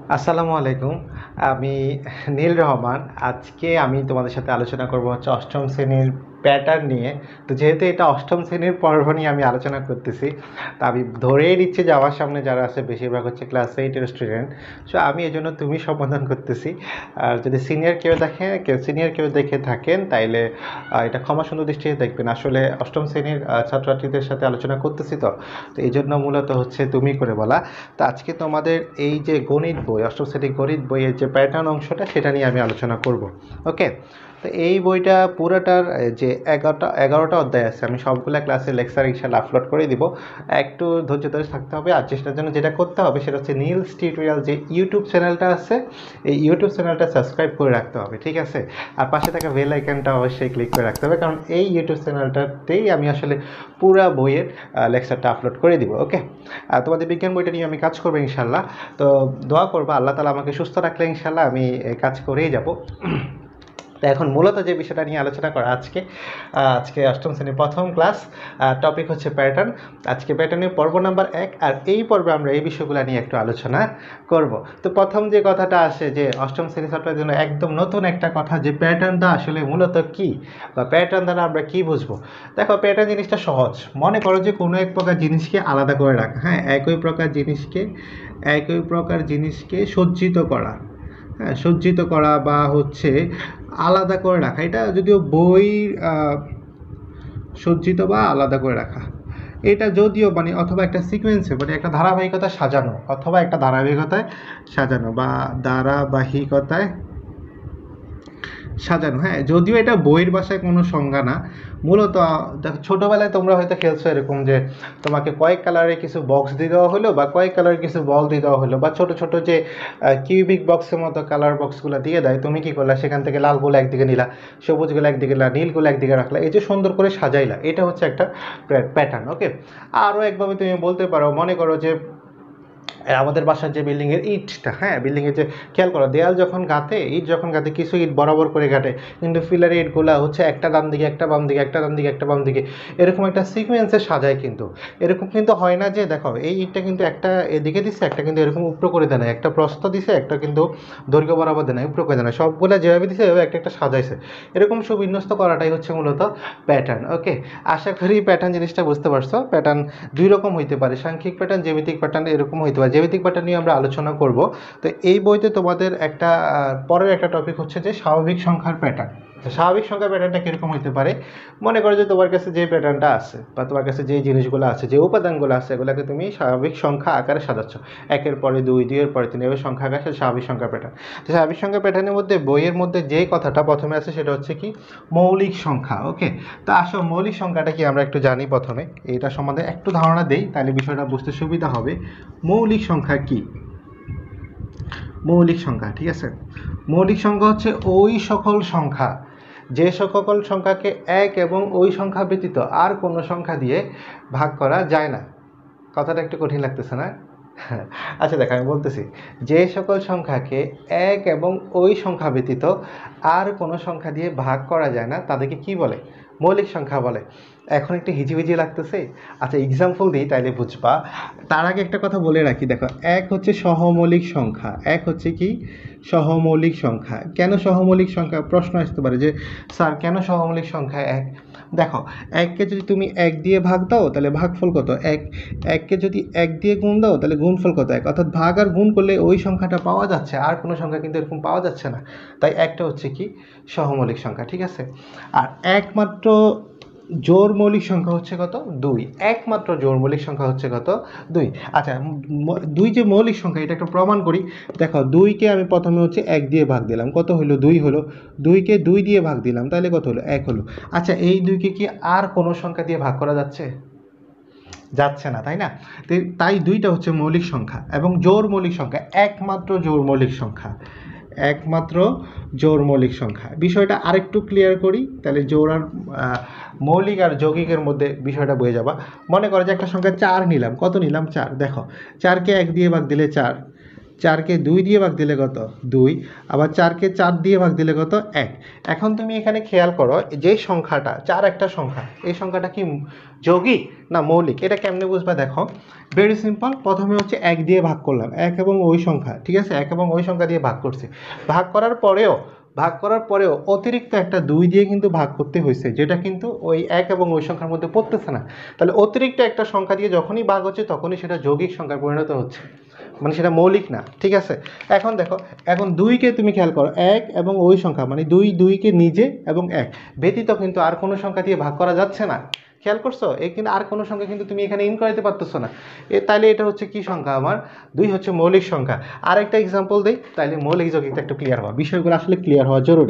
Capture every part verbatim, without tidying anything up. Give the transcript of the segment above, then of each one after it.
আসসালামু আলাইকুম। আমি নীল রহমান। আজকে আমি তোমাদের সাথে আলোচনা করব হচ্ছে অষ্টম শ্রেণীর প্যাটার্ন নিয়ে। তো যেহেতু এটা অষ্টম শ্রেণীর পর্ব নিয়ে আমি আলোচনা করতেছি, তো আমি ধরেই নিচ্ছি যে আমার সামনে যারা আছে বেশিরভাগ হচ্ছে ক্লাস এইটের স্টুডেন্ট। সো আমি এজন্য তুমি সম্বোধন করতেছি। আর যদি সিনিয়র কেউ দেখে কেউ সিনিয়র কেউ দেখে থাকেন তাইলে আহ, এটা ক্ষমা সুন্দর দৃষ্টিতে দেখবেন। আসলে অষ্টম শ্রেণীর আহ, ছাত্রছাত্রীদের সাথে আলোচনা করতেছি, তো তো এই জন্য মূলত হচ্ছে তুমি করে বলা। তো আজকে তোমাদের এই যে গণিত বই, অষ্টম শ্রেণীর গণিত বইয়ের যে প্যাটার্ন অংশটা সেটা নিয়ে আমি আলোচনা করব। ওকে, তো এই বইটা পুরোটার এ, যে এগারোটা এগারোটা অধ্যায় আছে, আমি সবগুলা ক্লাসে লেকচার ইনশাল্লাহ আপলোড করে দিব। একটু ধৈর্য ধরে থাকতে হবে। আর চেষ্টার জন্য যেটা করতে হবে সেটা হচ্ছে নীলস টিউটোরিয়াল যে ইউটিউব চ্যানেলটা আছে, এই ইউটিউব চ্যানেলটা সাবস্ক্রাইব করে রাখতে হবে, ঠিক আছে? আর পাশে থাকা বেল আইকনটা অবশ্যই ক্লিক করে রাখতে হবে, কারণ এই ইউটিউব চ্যানেলটাতেই আমি আসলে পুরা বইয়ের লেকচারটা আপলোড করে দিব। ওকে, আর তোমাদের বিজ্ঞান বইটা নিয়ে আমি কাজ করবো ইনশাল্লাহ। তো দোয়া করবো আল্লাহ তালা আমাকে সুস্থ রাখলে ইনশাল্লাহ আমি এ কাজ করেই যাব। তো এখন মূলত যে বিষয়টা নিয়ে আলোচনা করা আজকে, আহ, আজকে অষ্টম শ্রেণীর প্রথম ক্লাস, টপিক হচ্ছে প্যাটার্ন। আজকে প্যাটার্নের পর্ব নাম্বার এক, আর এই পর্বে আমরা এই বিষয়গুলো নিয়ে একটু আলোচনা করব। তো প্রথম যে কথাটা আসে যে অষ্টম শ্রেণী ছাত্রদের জন্য একদম নতুন একটা কথা, যে প্যাটার্নটা আসলে মূলত কি, বা প্যাটার্ন দ্বারা আমরা কি বুঝবো। দেখো, প্যাটার্ন জিনিসটা সহজ। মনে করো যে কোনো এক প্রকার জিনিসকে আলাদা করে রাখা, হ্যাঁ, একই প্রকার জিনিসকে একই প্রকার জিনিসকে সজ্জিত করা, হ্যাঁ, সজ্জিত করা বা হচ্ছে আলাদা করে রাখা। এটা যদিও বই, সজ্জিত বা আলাদা করে রাখা, এটা যদিও মানে অথবা একটা সিকোয়েন্সে মানে একটা ধারাবাহিকতায় সাজানো, অথবা একটা ধারাবাহিকতায় সাজানো বা ধারাবাহিকতায় সাজানো, হ্যাঁ, যদিও এটা বইয়ের ভাষায় কোনো সংজ্ঞা না। মূলত দেখো, ছোটোবেলায় তোমরা হয়তো খেলছো এরকম যে তোমাকে কয়েক কালারের কিছু বক্স দিয়ে দেওয়া হলো, বা কয়েক কালারের কিছু বল দিয়ে দেওয়া হলো, বা ছোটো ছোটো যে কিউবিক বক্সের মতো কালার বক্সগুলো দিয়ে দেয়, তুমি কী করলা, সেখান থেকে লালগুলো একদিকে নিলা, সবুজগুলো একদিকে নিলা, নীলগুলো একদিকে রাখলা, এই যে সুন্দর করে সাজাইলা, এটা হচ্ছে একটা প্যাটার্ন। ওকে, আরও একভাবে তুমি বলতে পারো, মনে করো যে আমাদের বাসার যে বিল্ডিংয়ের ইটটা, হ্যাঁ, বিল্ডিংয়ের যে, খেয়াল করো, দেয়াল যখন গাঁথে, ইট যখন গাঁথে, কিছু ইট বরাবর করে গাঁটে, কিন্তু ফিলার ইটগুলো হচ্ছে একটা ডান দিকে একটা বাম দিকে, একটা ডান দিকে একটা বাম দিকে, এরকম একটা সিকোয়েন্সে সাজায়। কিন্তু এরকম কিন্তু হয় না যে দেখো এই ইটটা কিন্তু একটা এদিকে দিছে, একটা কিন্তু এরকম উপরে করে দেয় না, একটা প্রস্থ দিছে, একটা কিন্তু দৈর্ঘ্য বরাবর দেয় না, উপরে করে দেয় না, সবগুলো যেভাবে দিছে এভাবে একটা একটা সাজাইছে। এরকম সুবিন্যস্ত করাটাই হচ্ছে মূলত প্যাটার্ন। ওকে, আশা করি প্যাটার্ন জিনিসটা বুঝতে পারছো। প্যাটার্ন দুই রকম হইতে পারে, সাংখ্যিক প্যাটার্ন, জ্যামিতিক প্যাটার্ন, এরকম হইতে পারে। জ্যামিতিক প্যাটার্ন নিয়ে আমরা আলোচনা করব। তো এই বইতে তোমাদের একটা আহ, পরের একটা টপিক হচ্ছে যে স্বাভাবিক সংখ্যার প্যাটার্ন। স্বাভাবিক সংখ্যার প্যাটার্নটা কীরকম হতে পারে? মনে করো যে তোমার কাছে যে প্যাটার্নটা আছে, বা তোমার কাছে যে জিনিসগুলো আছে, যে উপাদানগুলো আছে, এগুলোকে তুমি স্বাভাবিক সংখ্যা আকারে সাজাচ্ছ, একের পরে দুই, দুইয়ের পরে তিন, এভাবে সংখ্যা আকারে স্বাভাবিক সংখ্যা প্যাটার্ন। তো স্বাভাবিক সংখ্যা প্যাটার্নের মধ্যে বইয়ের মধ্যে যে কথাটা প্রথমে আছে সেটা হচ্ছে কি, মৌলিক সংখ্যা। ওকে, তো আসো মৌলিক সংখ্যাটা কি আমরা একটু জানি প্রথমে, এটা সম্বন্ধে একটু ধারণা দেই, তাহলে বিষয়টা বুঝতে সুবিধা হবে। মৌলিক সংখ্যা কি? মৌলিক সংখ্যা, ঠিক আছে, মৌলিক সংখ্যা হচ্ছে ওই সকল সংখ্যা, যে সকল সংখ্যাকে এক এবং ওই সংখ্যা ব্যতীত আর কোনো সংখ্যা দিয়ে ভাগ করা যায় না। কথাটা একটু কঠিন লাগতেছে না? আচ্ছা দেখো, আমি বলতেছি, যে সকল সংখ্যাকে এক এবং ওই সংখ্যা ব্যতীত আর কোনো সংখ্যা দিয়ে ভাগ করা যায় না তাদেরকে কি বলে? মৌলিক সংখ্যা বলে। এখন একটু হিজিবিজি লাগতেছে। আচ্ছা, এক্সাম্পল দিই তাইলে বুঝবা। তার আগে একটা কথা বলে রাখি, দেখো, এক হচ্ছে সহমৌলিক সংখ্যা। এক হচ্ছে কি? সহমৌলিক সংখ্যা। কেন সহমৌলিক সংখ্যা? প্রশ্ন আসতে পারে যে স্যার কেন সহমৌলিক সংখ্যা এক? দেখো, এককে যদি তুমি এক দিয়ে ভাগ দাও তাহলে ভাগফল কত এক, এককে যদি এক দিয়ে গুণ দাও তাহলে গুণফল কত এক, অর্থাৎ ভাগ আর গুণ করলে ওই সংখ্যাটা পাওয়া যাচ্ছে, আর কোনো সংখ্যা কিন্তু এরকম পাওয়া যাচ্ছে না। তাই একটা হচ্ছে কি, সহমৌলিক সংখ্যা, ঠিক আছে। আর একমাত্র জোড় মৌলিক সংখ্যা হচ্ছে কত? দুই। একমাত্র জোড় মৌলিক সংখ্যা হচ্ছে কত? দুই। আচ্ছা, দুই যে মৌলিক সংখ্যা, এটা একটু প্রমাণ করি। দেখো, দুইকে আমি প্রথমে হচ্ছে এক দিয়ে ভাগ দিলাম, কত হলো? দুই হলো। দুইকে দুই দিয়ে ভাগ দিলাম, তাহলে কত হলো? এক হলো। আচ্ছা, এই দুইকে কি আর কোনো সংখ্যা দিয়ে ভাগ করা যাচ্ছে? যাচ্ছে না, তাই না? তাই দুইটা হচ্ছে মৌলিক সংখ্যা এবং জোড় মৌলিক সংখ্যা, একমাত্র জোড় মৌলিক সংখ্যা, একমাত্র জোড় মৌলিক সংখ্যা। বিষয়টা আরেকটু ক্লিয়ার করি, তাহলে জোড় আর মৌলিক আর যৌগিকের মধ্যে বিষয়টা বুঝে যাবা। মনে করো যে একটা সংখ্যা চার নিলাম, কত নিলাম? চার। দেখো, চারকে এক দিয়ে ভাগ দিলে চার, চারকে দুই দিয়ে ভাগ দিলে কত দুই, আবার চারকে চার দিয়ে ভাগ দিলে কত এক। এখন তুমি এখানে খেয়াল করো যে সংখ্যাটা চার একটা সংখ্যা, এই সংখ্যাটা কি যৌগিক না মৌলিক, এটা কেমনে বুঝবা দেখো, ভেরি সিম্পল। প্রথমে হচ্ছে এক দিয়ে ভাগ করলাম, এক এবং ওই সংখ্যা, ঠিক আছে, এক এবং ওই সংখ্যা দিয়ে ভাগ করছি, ভাগ করার পরেও ভাগ করার পরেও অতিরিক্ত একটা দুই দিয়ে কিন্তু ভাগ করতে হয়েছে, যেটা কিন্তু ওই এক এবং ওই সংখ্যার মধ্যে পড়তেছে না। তাহলে অতিরিক্ত একটা সংখ্যা দিয়ে যখনই ভাগ হচ্ছে তখনই সেটা যৌগিক সংখ্যায় পরিণত হচ্ছে, মানে সেটা মৌলিক না, ঠিক আছে। এখন দেখো, এখন দুইকে তুমি খেয়াল করো, এক এবং ওই সংখ্যা মানে দুই দুইকে নিজে এবং এক ব্যতীত কিন্তু আর কোনো সংখ্যা দিয়ে ভাগ করা যাচ্ছে না, খেয়াল করছো, এই কিন্তু আর কোনো সংখ্যা কিন্তু তুমি এখানে ইন করাইতে পারতেছো না। এ তাইলে এটা হচ্ছে কি সংখ্যা আমার, দুই হচ্ছে মৌলিক সংখ্যা। আর একটা এক্সাম্পল দিই, তাইলে মৌলিক যৌগিকটা একটু ক্লিয়ার হওয়া, বিষয়গুলো আসলে ক্লিয়ার হওয়া জরুরি।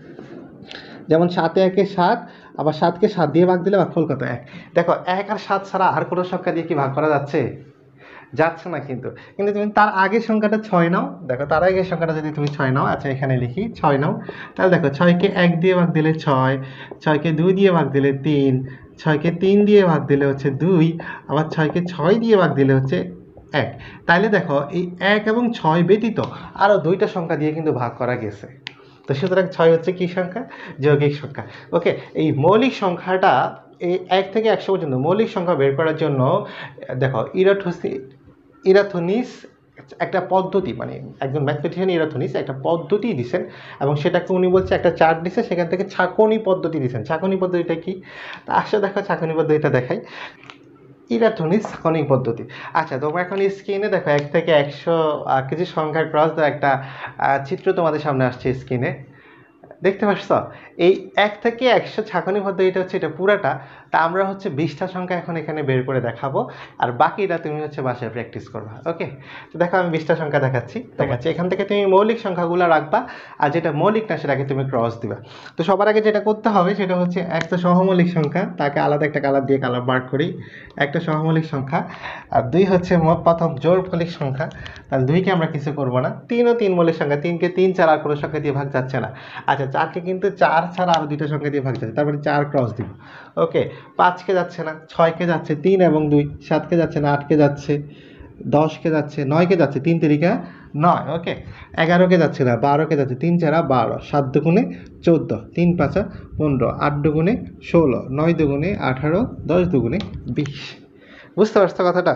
যেমন সাতে একে সাত, আবার সাতকে সাত দিয়ে ভাগ দিলে ভাগফল কত এক। দেখো এক আর সাত ছাড়া আর কোনো সংখ্যা দিয়ে কি ভাগ করা যাচ্ছে, যাচ্ছে না কিন্তু। কিন্তু তুমি তার আগের সংখ্যাটা ছয় নাও, দেখো তার আগের সংখ্যাটা যদি তুমি ছয় নাও, আচ্ছা এখানে লিখি ছয় নাও, তাহলে দেখো ছয়কে এক দিয়ে ভাগ দিলে ছয়, ছয়কে দুই দিয়ে ভাগ দিলে তিন, ছয়কে তিন দিয়ে ভাগ দিলে হচ্ছে দুই, আবার ছয়কে ছয় দিয়ে ভাগ দিলে হচ্ছে এক। তাইলে দেখো এই এক এবং ছয় ব্যতীত আরও দুইটা সংখ্যা দিয়ে কিন্তু ভাগ করা গেছে। তো সুতরাং ছয় হচ্ছে কি সংখ্যা, যৌগিক সংখ্যা। ওকে, এই মৌলিক সংখ্যাটা এই এক থেকে একশো পর্যন্ত মৌলিক সংখ্যা বের করার জন্য দেখো ইরাটোসি ইরাথোনিস একটা পদ্ধতি, মানে একজন ম্যাথমেটিশিয়ান ইরাথোনিস একটা পদ্ধতি দিছেন, এবং সেটাকে উনি বলছে একটা চার্ট দিছে, সেখান থেকে ছাঁকনি পদ্ধতি দিছেন। ছাঁকনি পদ্ধতিটা কি, তা আসলে দেখো ছাঁকনি পদ্ধতিটা দেখাই, ইরাথোনিস ছাঁকনি পদ্ধতি। আচ্ছা তোমরা এখন স্ক্রিনে দেখো এক থেকে একশো কিছু সংখ্যার ক্রস দেওয়া একটা চিত্র তোমাদের সামনে আসছে স্ক্রিনে, দেখতে পাচ্ছ? এই এক থেকে একশো ছাঁকনি পদ্ধতিটা হচ্ছে এটা পুরাটা, তা আমরা হচ্ছে বিশটা সংখ্যা এখন এখানে বের করে দেখাবো, আর বাকিটা তুমি হচ্ছে বাসায় প্র্যাকটিস করবা। ওকে, তো দেখো আমি বিশটা সংখ্যা দেখাচ্ছি দেখাচ্ছি এখান থেকে তুমি মৌলিক সংখ্যাগুলো রাখবা, আর যেটা মৌলিক না সেটাকে তুমি ক্রস দিবা। তো সবার আগে যেটা করতে হবে সেটা হচ্ছে একটা সহমৌলিক সংখ্যা, তাকে আলাদা একটা কালার দিয়ে কালার বার করি, একটা সহমৌলিক সংখ্যা। আর দুই হচ্ছে প্রথম জোড় মৌলিক সংখ্যা, তাহলে দুইকে আমরা কিছু করবো না, তিনও তিন মৌলিক সংখ্যা, তিনকে তিন ছাড়া আর কোনো সংখ্যা দিয়ে ভাগ যাচ্ছে না। আচ্ছা চারকে কিন্তু চার ছাড়া আরও দুইটা সংখ্যা দিয়ে ভাগ যাচ্ছে, তারপরে চার ক্রস দিব। ওকে, পাঁচকে যাচ্ছে না, ছয়কে যাচ্ছে, তিন এবং দুই, সাতকে যাচ্ছে না, আটকে যাচ্ছে, দশকে যাচ্ছে, নয়কে যাচ্ছে, তিন তিরিকা নয়। ওকে, এগারোকে যাচ্ছে না, বারোকে যাচ্ছে, তিন চারা বারো, সাত দুগুণে চোদ্দো, তিন পাঁচা পনেরো, আট দুগুণে ষোলো, নয় দুগুণে আঠারো, দশ দুগুণে বিশ। বুঝতে পারছো কথাটা?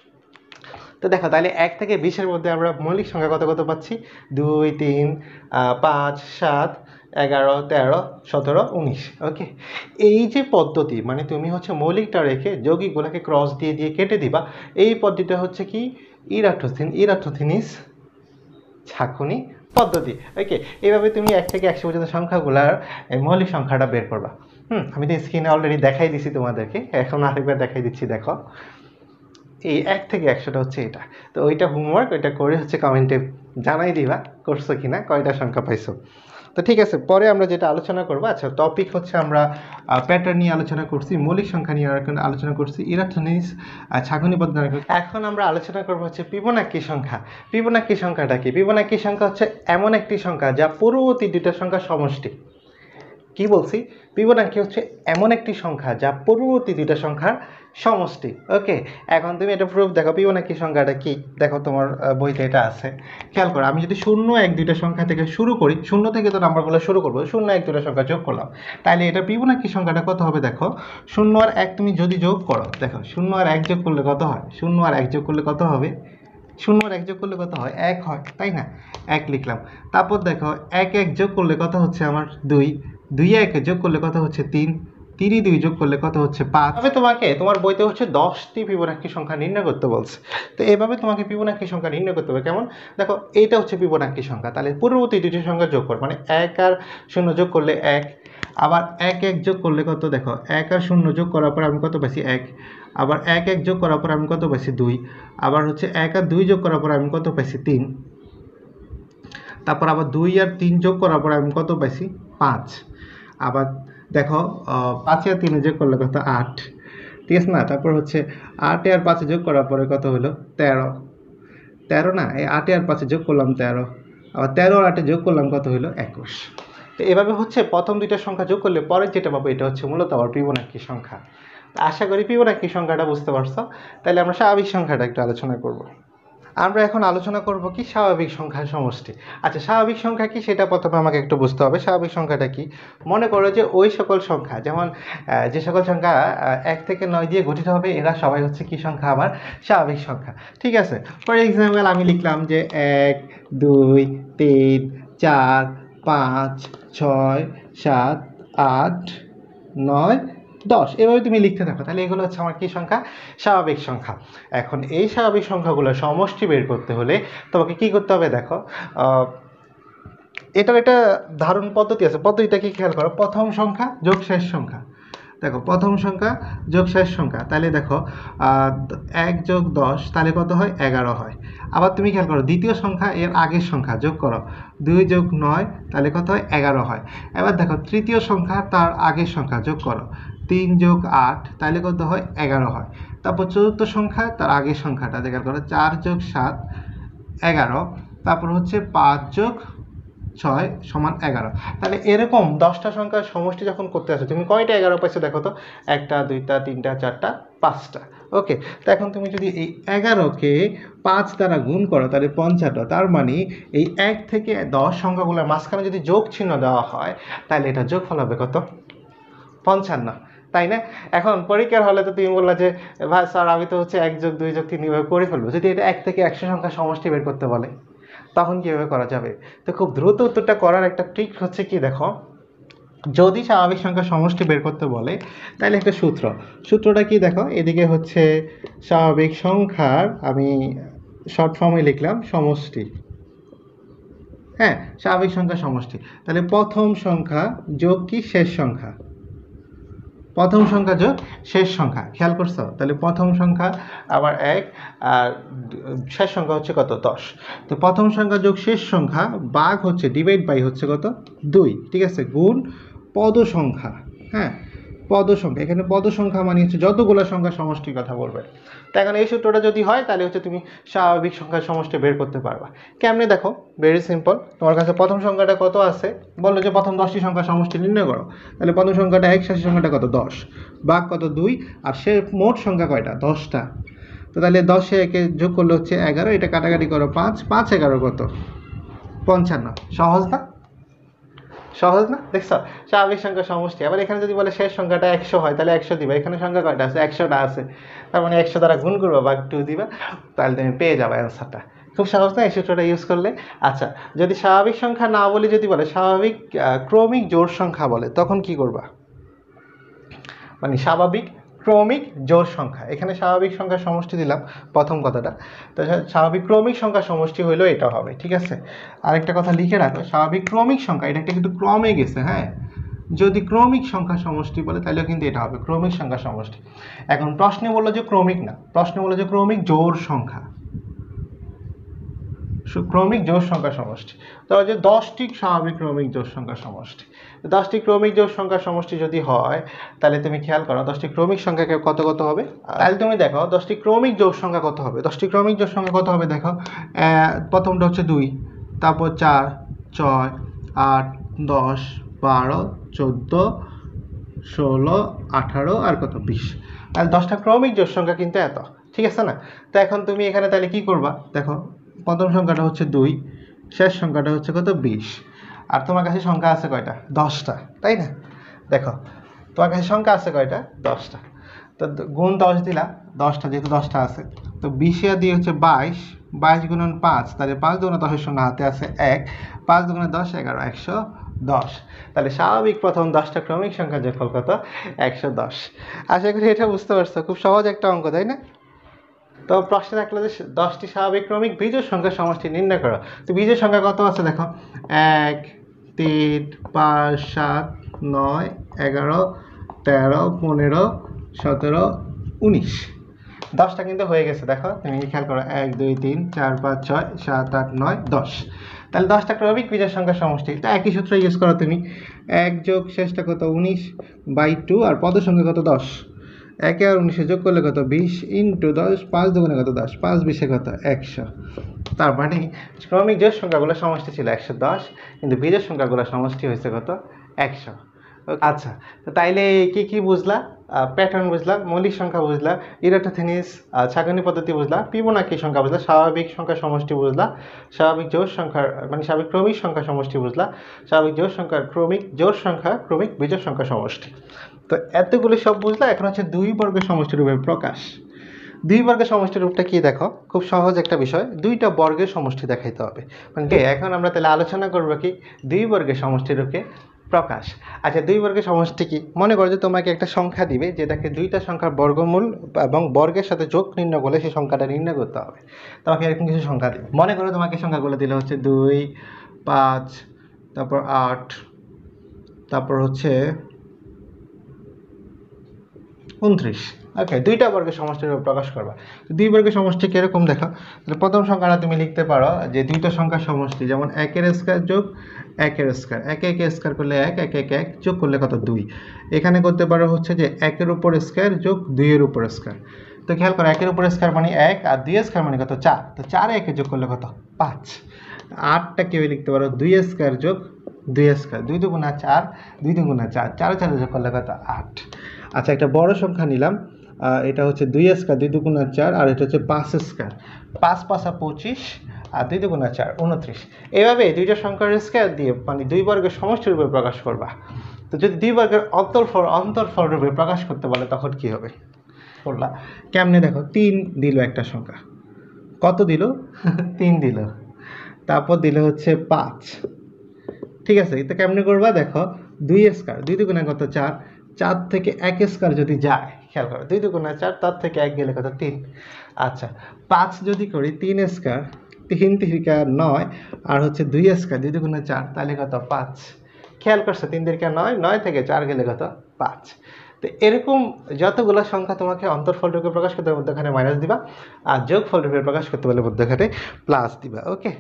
তো দেখো তাহলে এক থেকে বিশের মধ্যে আমরা মৌলিক সংখ্যা কত কত পাচ্ছি, দুই, তিন, পাঁচ, সাত, এগারো, তেরো, সতেরো, উনিশ। ওকে, এই যে পদ্ধতি, মানে তুমি হচ্ছে মৌলিকটা রেখে যৌগিকগুলোকে ক্রস দিয়ে দিয়ে কেটে দিবা, এই পদ্ধতিটা হচ্ছে কি ইরাটোথিন ইরাটোথিনিস ছাঁকনি পদ্ধতি। ওকে, এইভাবে তুমি এক থেকে একশো পর্যন্ত সংখ্যাগুলার মৌলিক সংখ্যাটা বের করবা। হুম, আমি তো স্ক্রিনে অলরেডি দেখাই দিছি তোমাদেরকে, এখন আরেকবার দেখাই দিচ্ছি। দেখো এই এক থেকে একশোটা হচ্ছে এটা, তো ওইটা হোমওয়ার্ক, ওইটা করে হচ্ছে কমেন্টে জানাই দিবা করছো কিনা, কয়টা সংখ্যা পাইছো। তো ঠিক আছে, পরে আমরা যেটা আলোচনা করবো, আচ্ছা টপিক হচ্ছে আমরা প্যাটার্ন নিয়ে আলোচনা করছি, মৌলিক সংখ্যা নিয়ে আলোচনা করছি, ইরাটোনিস ছাঁকনি পদ্ধতি। এখন আমরা আলোচনা করবো হচ্ছে ফিবোনাকি সংখ্যা। ফিবোনাকি সংখ্যাটা কি? ফিবোনাকি সংখ্যা হচ্ছে এমন একটি সংখ্যা যা পূর্ববর্তী দুইটা সংখ্যার সমষ্টি। কি বলছি? ফিবোনাকি হচ্ছে এমন একটি সংখ্যা যা পূর্ববর্তী দুইটা সংখ্যার সমষ্টি। ওকে, এখন তুমি এটা প্রুফ দেখো, ফিবোনাকি সংখ্যাটা কি, দেখো তোমার বইতে এটা আছে, খেয়াল করো। আমি যদি শূন্য এক দুইটা সংখ্যা থেকে শুরু করি, শূন্য থেকে তো নাম্বারগুলো শুরু করবো, শূন্য এক দুইটা সংখ্যা যোগ করলাম, তাহলে এটা ফিবোনাকি সংখ্যাটা কত হবে? দেখো শূন্য আর এক তুমি যদি যোগ করো, দেখো শূন্য আর এক যোগ করলে কত হয়, শূন্য আর এক যোগ করলে কত হবে, শূন্য আর এক যোগ করলে কত হয়, এক হয়, তাই না? এক লিখলাম। তারপর দেখো এক এক যোগ করলে কত হচ্ছে আমার দুই, দুই এক যোগ করলে কত হচ্ছে তিন, তিন দুই যোগ করলে কত হচ্ছে পাঁচ। তবে তোমাকে তোমার বইতে হচ্ছে দশটি ফিবোনাকি সংখ্যা নির্ণয় করতে বলছে, তো এভাবে তোমাকে ফিবোনাকি সংখ্যা নির্ণয় করতে হবে। কেমন? দেখো এইটা হচ্ছে ফিবোনাকি সংখ্যা, তাহলে পূর্ববর্তী দুটি সংখ্যা যোগ কর, মানে এক আর শূন্য যোগ করলে এক, আবার এক এক যোগ করলে কত, দেখো এক আর শূন্য যোগ করার পর আমি কত পাইছি এক, আবার এক এক যোগ করার পর আমি কত পাইছি দুই, আবার হচ্ছে এক আর দুই যোগ করার পর আমি কত পাইছি তিন, তারপর আবার দুই আর তিন যোগ করার পর আমি কত পাইছি পাঁচ, আবার দেখো পাঁচে আর তিনে যোগ করলে কত আট, ঠিক আছে না? তারপর হচ্ছে আটে আর পাঁচে যোগ করার পরে কত হলো তেরো, তেরো না, এই আটে আর পাঁচে যোগ করলাম তেরো, আবার তেরো আর আটে যোগ করলাম কত হলো একুশ। তো এভাবে হচ্ছে প্রথম দুইটা সংখ্যা যোগ করলে পরে যেটা পাবো এটা হচ্ছে মূলত আবার ফিবোনাকি সংখ্যা। আশা করি ফিবোনাকি সংখ্যাটা বুঝতে পারছো। তাহলে আমরা স্বাভাবিক সংখ্যাটা একটু আলোচনা করব। আমরা এখন আলোচনা করব কি স্বাভাবিক সংখ্যার সমষ্টি। আচ্ছা, স্বাভাবিক সংখ্যা কি সেটা প্রথমে আমাকে একটু বুঝতে হবে। স্বাভাবিক সংখ্যাটা কি? মনে করো যে ওই সকল সংখ্যা, যেমন আহ, যে সকল সংখ্যা আহ, এক থেকে নয় দিয়ে গঠিত হবে, এরা সবাই হচ্ছে কি সংখ্যা? আমার স্বাভাবিক সংখ্যা। ঠিক আছে, ফর এক্সাম্পল আমি লিখলাম যে এক, দুই, তিন, চার, পাঁচ, ছয়, সাত, আট, নয়, দশ, এভাবে তুমি লিখতে থাকো। তাহলে এগুলো হচ্ছে আমার কি সংখ্যা? স্বাভাবিক সংখ্যা। এখন এই স্বাভাবিক সংখ্যাগুলো সমষ্টি বের করতে হলে তোমাকে কি করতে হবে? দেখো, এটার একটা ধারণ পদ্ধতি আছে। পদ্ধতিটা কি খেয়াল করো, প্রথম সংখ্যা যোগ শেষ সংখ্যা। দেখো, প্রথম সংখ্যা যোগ শেষ সংখ্যা, তাহলে দেখো এক যোগ দশ তাহলে কত হয়? এগারো হয়। আবার তুমি খেয়াল করো দ্বিতীয় সংখ্যা এর আগের সংখ্যা যোগ করো, দুই যোগ নয় তাহলে কত হয়? এগারো হয়। এবার দেখো তৃতীয় সংখ্যা তার আগের সংখ্যা যোগ করো, তিন যোগ আট তাহলে কত হয়? এগারো হয়। তারপর চতুর্থ সংখ্যা তার আগের সংখ্যাটা খেয়াল করো, চার যোগ সাত এগারো, তারপর হচ্ছে পাঁচ যোগ ছয় সমান এগারো। তাহলে এরকম দশটা সংখ্যার সমষ্টি যখন করতে আসো, তুমি কয়টা এগারো পাইছো দেখো তো? একটা, দুইটা, তিনটা, চারটা, পাঁচটা। ওকে, তো এখন তুমি যদি এই এগারোকে পাঁচ দ্বারা গুণ করো তাহলে পঞ্চান্ন। তার মানে এই এক থেকে দশ সংখ্যাগুলোর মাঝখানে যদি যোগ চিহ্ন দেওয়া হয় তাহলে এটা যোগফল হবে কত? পঞ্চান্ন, তাই না? এখন পরীক্ষার হলে তো তুমি বললা যে ভাই স্যার আমি তো হচ্ছে এক যোগ দুই যোগ তিন এভাবে করে ফেলবো। যদি এটা এক থেকে একশো সংখ্যার সমষ্টি বের করতে বলে তখন কীভাবে করা যাবে? তো খুব দ্রুত উত্তরটা করার একটা ট্রিক হচ্ছে কি, দেখো, যদি স্বাভাবিক সংখ্যার সমষ্টি বের করতে বলে তাহলে একটা সূত্র। সূত্রটা কি? দেখো, এদিকে হচ্ছে স্বাভাবিক সংখ্যার, আমি শর্ট ফর্মে লিখলাম সমষ্টি। হ্যাঁ, স্বাভাবিক সংখ্যার সমষ্টি। তাহলে প্রথম সংখ্যা যোগ কি? শেষ সংখ্যা। প্রথম সংখ্যা যোগ শেষ সংখ্যা, খেয়াল করছো? তাহলে প্রথম সংখ্যা আবার এক, আর শেষ সংখ্যা হচ্ছে কত? দশ। তো প্রথম সংখ্যা যোগ শেষ সংখ্যা ভাগ হচ্ছে ডিভাইড বাই হচ্ছে কত? দুই। ঠিক আছে, গুণ পদ সংখ্যা। হ্যাঁ, পদ সংখ্যা, এখানে পদ সংখ্যা মানে হচ্ছে যতগুলো সংখ্যা সমষ্টির কথা বলবে। তো এখন এই সূত্রটা যদি হয় তাহলে হচ্ছে তুমি স্বাভাবিক সংখ্যার সমষ্টি বের করতে পারবা। কেমনে? দেখো, ভেরি সিম্পল। তোমার কাছে প্রথম সংখ্যাটা কত আছে? বললো যে প্রথম দশটি সংখ্যা সমষ্টি নির্ণয় করো। তাহলে প্রথম সংখ্যাটা এক, শেষ সংখ্যাটা কত? দশ, ভাগ কত? দুই, আর সে মোট সংখ্যা কয়টা? দশটা। তো তাহলে দশে একে যোগ করলে হচ্ছে এগারো, এটা কাটাকাটি করো পাঁচ, পাঁচ এগারো কত? পঞ্চান্ন। সহজ না? সহজ না? দেখছো, স্বাভাবিক সংখ্যা সমষ্টি। আবার এখানে যদি বলে শেষ সংখ্যাটা একশো হয় তাহলে একশো দিবা। এখানে সংখ্যা কয়টা আছে? একশোটা আছে। তার মানে একশো দ্বারা গুণ করবা বা টু দিবা, তাহলে তুমি পেয়ে যাবে অ্যান্সারটা। খুব সহজ না এই সূত্রটা ইউজ করলে? আচ্ছা, যদি স্বাভাবিক সংখ্যা না বলে যদি বলে স্বাভাবিক ক্রমিক জোড় সংখ্যা বলে তখন কি করবা? মানে স্বাভাবিক ক্রমিক জোড় সংখ্যা, এখানে স্বাভাবিক সংখ্যার সমষ্টি দিলাম প্রথম কথাটা। তো স্বাভাবিক ক্রমিক সংখ্যা সমষ্টি হইলেও এটা হবে। ঠিক আছে, আরেকটা কথা লিখে রাখো, স্বাভাবিক ক্রমিক সংখ্যা এটা একটা কিন্তু ক্রমে গেছে। হ্যাঁ, যদি ক্রমিক সংখ্যা সমষ্টি বলে তাহলেও কিন্তু এটা হবে ক্রমিক সংখ্যা সমষ্টি। এখন প্রশ্নে বললো যে ক্রমিক না, প্রশ্নে বললো যে ক্রমিক জোড় সংখ্যা, ক্রমিক জোড় সংখ্যা সমষ্টি। তাহলে যে দশটি স্বাভাবিক ক্রমিক জোড় সংখ্যা সমষ্টি, দশটি ক্রমিক জোড় সংখ্যা সমষ্টি যদি হয় তাহলে তুমি খেয়াল করো দশটি ক্রমিক সংখ্যাকে কত কত হবে। তাহলে তুমি দেখো দশটি ক্রমিক জোড় সংখ্যা কত হবে। দশটি ক্রমিক জোড় সংখ্যা কত হবে? দেখো, প্রথমটা হচ্ছে দুই, তারপর চার, ছয়, আট, দশ, বারো, চোদ্দো, ষোলো, আঠারো, আর কত? বিশ। তাহলে দশটা ক্রমিক জোড় সংখ্যা কিন্তু এত। ঠিক আছে না? তো এখন তুমি এখানে তাহলে কি করবা? দেখো, প্রথম সংখ্যাটা হচ্ছে দুই, শেষ সংখ্যাটা হচ্ছে কত? বিশ। আর তোমার কাছে সংখ্যা আছে কয়টা? দশটা, তাই না? দেখো, তোমার কাছে সংখ্যা আছে কয়টা? দশটা। তো গুণ দশ দিলা, দশটা যেহেতু দশটা আছে, তো বিশে দিয়ে হচ্ছে বাইশ, বাইশ গুণন পাঁচ, তাহলে পাঁচ দুগুণে দশের শূন্য হাতে আছে এক, পাঁচ দুগুণে দশ এগারো, একশো দশ। তাহলে স্বাভাবিক প্রথম দশটা ক্রমিক সংখ্যা যোগফল কত? একশো দশ। আশা করি এটা বুঝতে পারছো, খুব সহজ একটা অঙ্ক, তাই না? তো প্রশ্নে থাকলো যে দশটি স্বাভাবিক ক্রমিক বিজোড় সংখ্যার সমষ্টি নির্ণয় করো। তো বিজোড় সংখ্যা কত আছে? দেখো, এক, তিন, পাঁচ, সাত, নয়, এগারো, তেরো, পনেরো, সতেরো, উনিশ। দশটা কিন্তু হয়ে গেছে। দেখো, তুমি খেয়াল করো, এক, দুই, তিন, চার, পাঁচ, ছয়, সাত, আট, নয়, দশ। তাহলে দশটা ক্রমিক বিজোড় সংখ্যার সমষ্টি। তা একই সূত্র ইউজ করো তুমি। এক যোগ শেষটা কত? উনিশ বাই টু, আর পদ সংখ্যা কত? দশ। একে আর উনিশে যোগ করলে কত? বিশ ইন্টু দশ, পাঁচ দুগুণে কত? দশ, পাঁচ বিশে কত? একশো। তার মানে ক্রমিক জোড় সংখ্যাগুলো সমষ্টি ছিল একশো দশ, কিন্তু বিজোড় সংখ্যাগুলো সমষ্টি হয়েছে কত? একশো। আচ্ছা, তো তাইলে কি কি বুঝলা? প্যাটার্ন বুঝলা, মৌলিক সংখ্যা বুঝলা, ইরাটোথেনিস ছাঁকনি পদ্ধতি বুঝলা, ফিবোনাকি সংখ্যা বুঝলা, স্বাভাবিক সংখ্যা সমষ্টি বুঝলা, স্বাভাবিক জোড় সংখ্যার মানে স্বাভাবিক ক্রমিক সংখ্যা সমষ্টি বুঝলা, স্বাভাবিক জোড় সংখ্যার ক্রমিক জোড় সংখ্যা ক্রমিক বিজোড় সংখ্যা সমষ্টি। তো এতগুলো সব বুঝলা। এখন হচ্ছে দুই বর্গের সমষ্টি রূপের প্রকাশ। দুই বর্গের সমষ্টি রূপটা কি দেখো, খুব সহজ একটা বিষয়, দুইটা বর্গের সমষ্টি দেখাইতে হবে। মানে এখন আমরা তাহলে আলোচনা করবো কি দুই বর্গের সমষ্টি রূপে প্রকাশ। আচ্ছা, দুই বর্গের সমষ্টি কি? মনে করো যে তোমাকে একটা সংখ্যা দিবে যেটাকে দুইটা সংখ্যার বর্গমূল এবং বর্গের সাথে যোগ নির্ণয় করলে সেই সংখ্যাটা নির্ণয় করতে হবে। তোমাকে এরকম কিছু সংখ্যা দিবে। মনে করো তোমাকে সংখ্যাগুলো দিলে হচ্ছে দুই, পাঁচ, তারপর আট, তারপর হচ্ছে উনত্রিশ। ওকে, দুইটা বর্গের সমষ্টি প্রকাশ করবা। দুই বর্গের সমষ্টি কিরকম দেখো, তাহলে প্রথম সংখ্যাটা তুমি লিখতে পারো যে দুইটা সংখ্যার সমষ্টি, যেমন একের স্কয়ার যোগ একের স্কয়ার, একে একে স্কয়ার করলে এক, একে একে এক যোগ করলে কত দুই। এখানে করতে পারো হচ্ছে যে একের উপর স্কয়ার যোগ দুইয়ের উপর স্কয়ার। তো খেয়াল করো, একের উপর স্কয়ার মানে এক আর দুইয়ের স্কয়ার মানে কত চার, তো চার একে যোগ করলে কত পাঁচ। আটটা কেউ লিখতে পারো দুই স্কয়ার যোগ দুই স্কয়ার, দুই দুগুণা চার, দুই দুগুণা চার, চার চার যোগ করলে কত আট। আচ্ছা, একটা বড় সংখ্যা নিলাম, এটা হচ্ছে দুই স্কয়ার, দুই দুগুণা চার, আর এটা হচ্ছে পাঁচ স্কয়ার, পাঁচ পাঁচা পঁচিশ আর দুই দুগুণা চার উনত্রিশ। এইভাবে দুইটা সংখ্যার স্কয়ার দিয়ে মানে দুই বর্গের সমষ্টি রূপে প্রকাশ করবা। তো যদি দুই বর্গের অন্তর্ফল অন্তর্ফল রূপে প্রকাশ করতে বলে তখন কি হবে করলা কেমনে দেখো, তিন দিল একটা সংখ্যা, কত দিল তিন দিল, তারপর দিল হচ্ছে পাঁচ। ঠিক আছে, তো কেমনে করবা দেখো, দুই স্কয়ার, দুই দুগুণা কত চার, চার থেকে এক স্কয়ার যদি যায়, খেয়াল করো দুই দুগুণা চার, তার থেকে এক গেলে কত তিন। আচ্ছা, পাঁচ যদি করি তিন স্কয়ার, তিন তিরিকা নয়, আর হচ্ছে দুই স্কয়ার, দুই দুগুণা চার, তাহলে কত পাঁচ। খেয়াল করছো, তিন তিরিকা নয়, নয় থেকে চার গেলে কত পাঁচ। তো এরকম যতগুলো সংখ্যা তোমাকে অন্তর্ফল রূপে প্রকাশ করতে হবে মধ্যখানে মাইনাস দিবা, আর যোগফল রূপে প্রকাশ করতে বলে মধ্যখানে প্লাস দিবা। ওকে,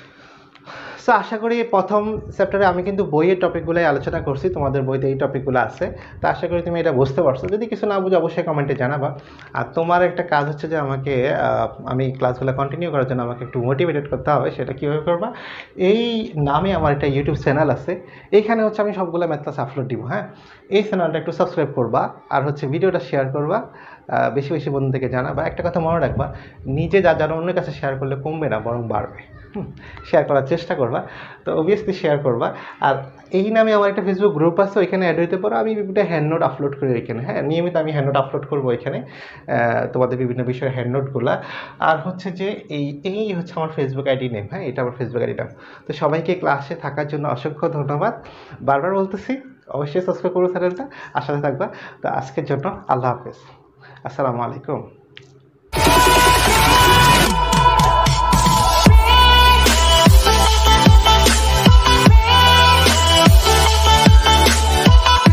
সো আশা করি প্রথম চ্যাপ্টারে আমি কিন্তু বইয়ের টপিকগুলোই আলোচনা করছি, তোমাদের বইতে এই টপিকগুলো আছে। তো আশা করি তুমি এটা বুঝতে পারছো। যদি কিছু না বুঝো অবশ্যই কমেন্টে জানাবা। আর তোমার একটা কাজ হচ্ছে যে আমাকে আমি ক্লাসগুলো কন্টিনিউ করার জন্য আমাকে একটু মোটিভেটেড করতে হবে। সেটা কীভাবে করবা, এই নামে আমার একটা ইউটিউব চ্যানেল আছে, এইখানে হচ্ছে আমি সবগুলো ম্যাথ ক্লাস আপলোড দিব। হ্যাঁ, এই চ্যানেলটা একটু সাবস্ক্রাইব করবা, আর হচ্ছে ভিডিওটা শেয়ার করবা, বেশি বেশি বন্ধুদেরকে জানাবা। একটা কথা মনে রাখবা, নিজে যা জানো অন্যের কাছে শেয়ার করলে কমবে না, বরং বাড়বে। শেয়ার করার চেষ্টা করবা, তো অবভিয়াসলি শেয়ার করবা। আর এই নামে আমার একটা ফেসবুক গ্রুপ আছে, ওইখানে অ্যাড হইতে পারো। আমি বিভিন্ন হ্যান্ড নোট আপলোড করি ওইখানে। হ্যাঁ, নিয়মিত আমি হ্যান্ড নোট আপলোড করবো ওইখানে, তোমাদের বিভিন্ন বিষয়ের হ্যান্ড নোটগুলো। আর হচ্ছে যে এই এই হচ্ছে আমার ফেসবুক আইডি নেম। হ্যাঁ, এটা আমার ফেসবুক আইডি নাম। তো সবাইকে ক্লাসে থাকার জন্য অসংখ্য ধন্যবাদ। বারবার বলতেছি, অবশ্যই সাবস্ক্রাইব করবো চ্যানেলটা, আর সাথে থাকবা। তো আজকের জন্য আল্লাহ হাফেজ, আসসালামু আলাইকুম।